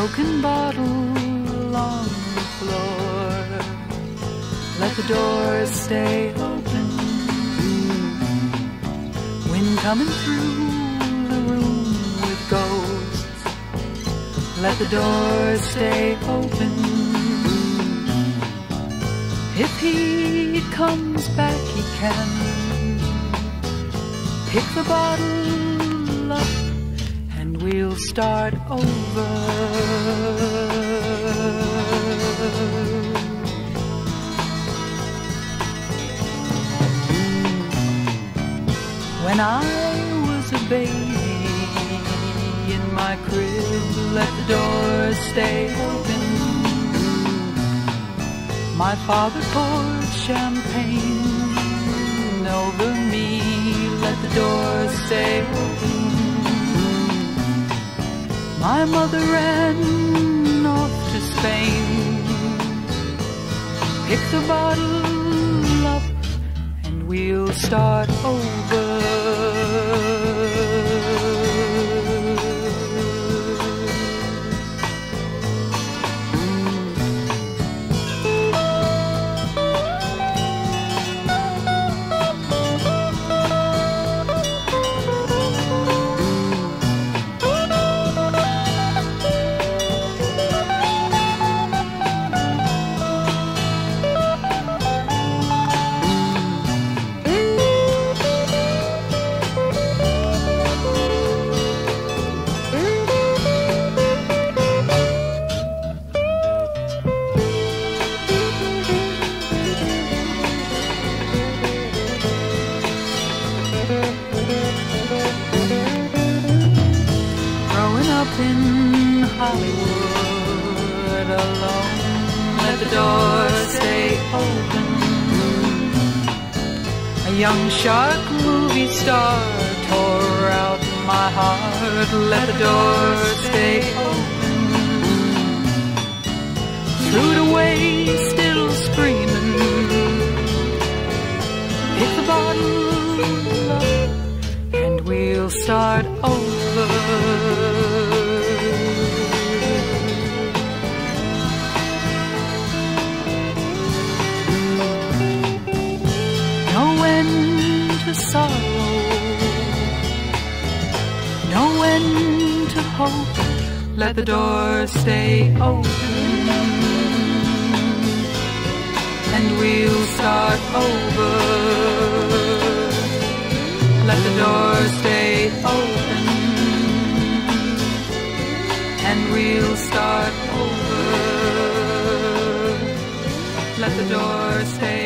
broken bottle on the floor. Let the doors stay open. Wind coming through the room with ghosts. Let the doors stay open. If he comes back, he can pick the bottle up and we'll start over. When I was a baby in my crib, let the doors stay open. My father poured champagne over me, let the doors stay open. My mother ran off to Spain, pick the bottle up and we'll start over. In Hollywood alone, let the doors stay open. A young shark movie star tore out my heart, let the doors stay open. Threw it away, still screaming, pick the bottle up and we'll start over. Sorrow, know when to hope, let the doors stay open and we'll start over. Let the doors stay open and we'll start over. Let the doors stay